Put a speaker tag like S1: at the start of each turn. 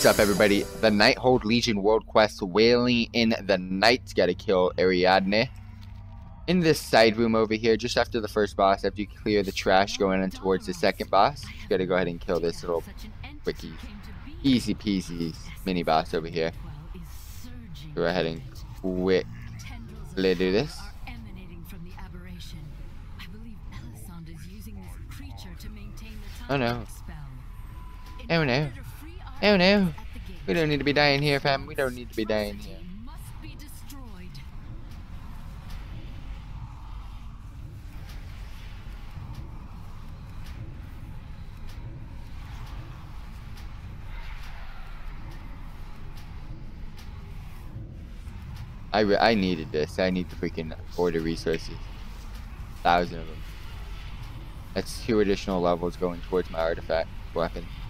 S1: up, everybody? The Nighthold Legion World Quest, Wailing in the Night. Gotta kill Ariadne. In this side room over here, just after the first boss, after you clear the trash going in towards the second boss, you gotta go ahead and kill this little quickie. Easy peasy mini boss over here. Go ahead and quickly do this. Oh no. Oh no. Oh no. We don't need to be dying here, fam. We don't need to be dying here. I needed this. I need to freaking order resources. 1,000 of them. That's 2 additional levels going towards my artifact weapon.